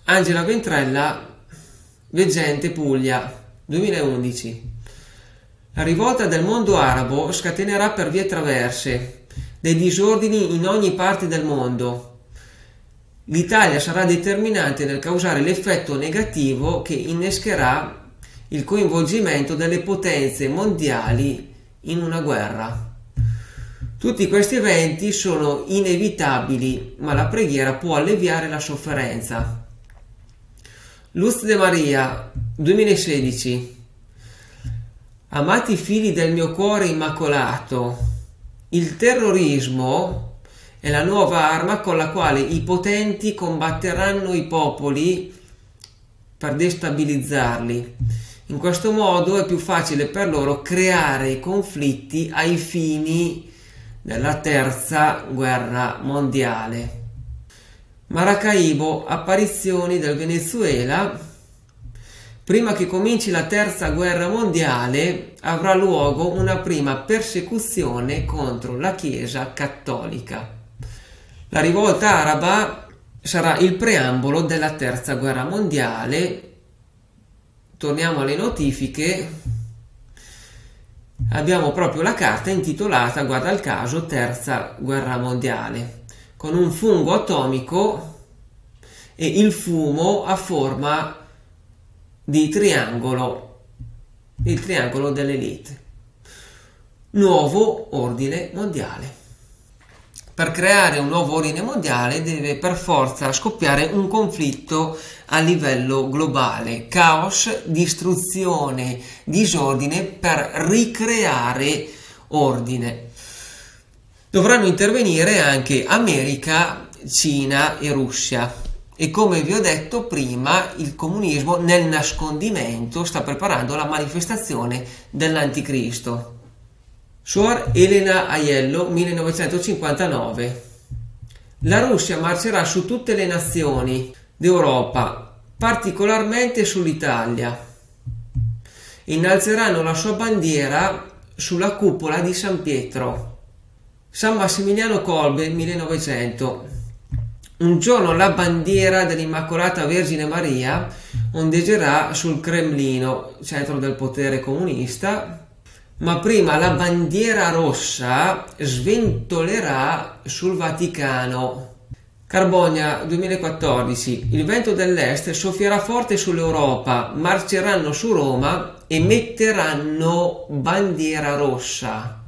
Angela Ventrella, Veggente, Puglia, 2011. La rivolta del mondo arabo scatenerà per vie traverse dei disordini in ogni parte del mondo. L'Italia sarà determinante nel causare l'effetto negativo che innescherà il coinvolgimento delle potenze mondiali in una guerra. Tutti questi eventi sono inevitabili, ma la preghiera può alleviare la sofferenza. Luz de Maria, 2016. Amati figli del mio cuore immacolato, il terrorismo è la nuova arma con la quale i potenti combatteranno i popoli per destabilizzarli. In questo modo è più facile per loro creare conflitti ai fini della terza guerra mondiale. Maracaibo, apparizioni del Venezuela. Prima che cominci la terza guerra mondiale avrà luogo una prima persecuzione contro la Chiesa cattolica. La rivolta araba sarà il preambolo della terza guerra mondiale. Torniamo alle notifiche. Abbiamo proprio la carta intitolata, guarda il caso, Terza Guerra Mondiale, con un fungo atomico e il fumo a forma di triangolo, il triangolo dell'elite. Nuovo ordine mondiale. Per creare un nuovo ordine mondiale deve per forza scoppiare un conflitto a livello globale, caos, distruzione, disordine per ricreare ordine. Dovranno intervenire anche America, Cina e Russia. E come vi ho detto prima, il comunismo nel nascondimento sta preparando la manifestazione dell'anticristo. Suor Elena Aiello, 1959. La Russia marcerà su tutte le nazioni d'Europa, particolarmente sull'Italia. Innalzeranno la sua bandiera sulla cupola di San Pietro. San Massimiliano Kolbe, 1900. Un giorno la bandiera dell'Immacolata Vergine Maria ondeggerà sul Cremlino, centro del potere comunista, ma prima la bandiera rossa sventolerà sul Vaticano. Carbonia, 2014. Il vento dell'est soffierà forte sull'Europa, marceranno su Roma e metteranno bandiera rossa.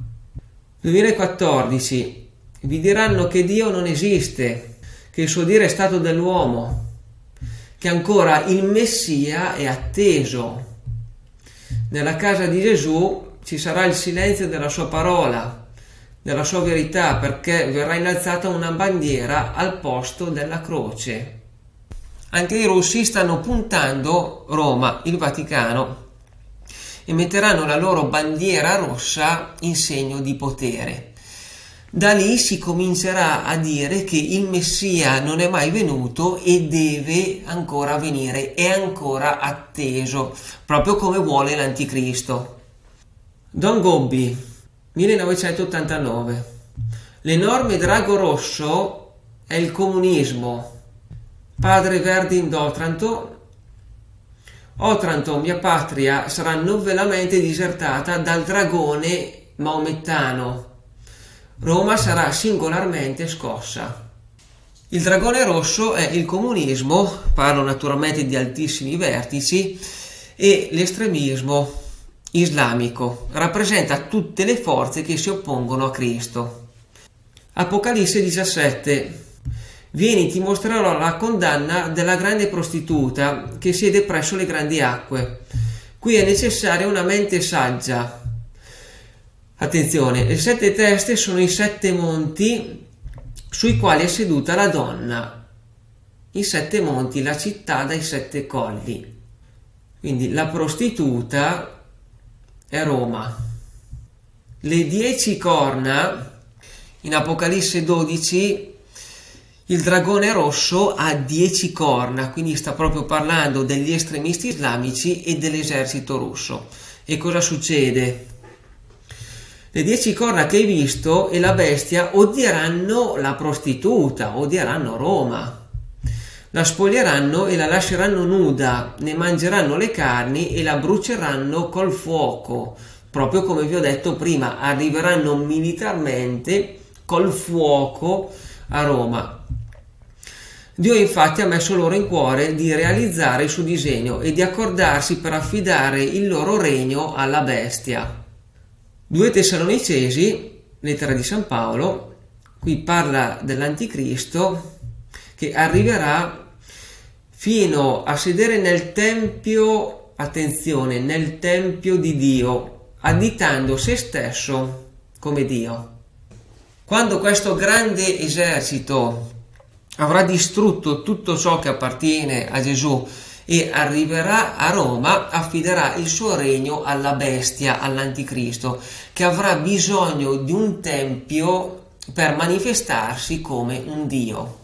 2014. Vi diranno che Dio non esiste, che il suo dire è stato dell'uomo, che ancora il Messia è atteso. Nella casa di Gesù ci sarà il silenzio della sua parola, della sua verità, perché verrà innalzata una bandiera al posto della croce. Anche i russi stanno puntando Roma, il Vaticano, e metteranno la loro bandiera rossa in segno di potere. Da lì si comincerà a dire che il Messia non è mai venuto e deve ancora venire, è ancora atteso, proprio come vuole l'Anticristo. Don Gobbi, 1989. L'enorme drago rosso è il comunismo. Padre Verdin d'Otranto. Otranto, mia patria, sarà novelamente disertata dal dragone maomettano. Roma sarà singolarmente scossa. Il dragone rosso è il comunismo, parlo naturalmente di altissimi vertici, e l'estremismo islamico. Rappresenta tutte le forze che si oppongono a Cristo. Apocalisse 17. Vieni, ti mostrerò la condanna della grande prostituta che siede presso le grandi acque. Qui è necessaria una mente saggia. Attenzione, le 7 teste sono i 7 monti sui quali è seduta la donna. I 7 monti, la città dai 7 colli. Quindi la prostituta è Roma. Le 10 corna, in Apocalisse 12, il dragone rosso ha 10 corna, quindi sta proprio parlando degli estremisti islamici e dell'esercito russo. E cosa succede? Le 10 corna che hai visto e la bestia odieranno la prostituta, odieranno Roma. La spoglieranno e la lasceranno nuda, ne mangeranno le carni e la bruceranno col fuoco. Proprio come vi ho detto prima, arriveranno militarmente col fuoco a Roma. Dio infatti ha messo loro in cuore di realizzare il suo disegno e di accordarsi per affidare il loro regno alla bestia. 2 Tessalonicesi, lettera di San Paolo, qui parla dell'anticristo che arriverà fino a sedere nel tempio, attenzione, nel tempio di Dio, additando se stesso come Dio. Quando questo grande esercito avrà distrutto tutto ciò che appartiene a Gesù e arriverà a Roma, affiderà il suo regno alla bestia, all'anticristo, che avrà bisogno di un tempio per manifestarsi come un Dio.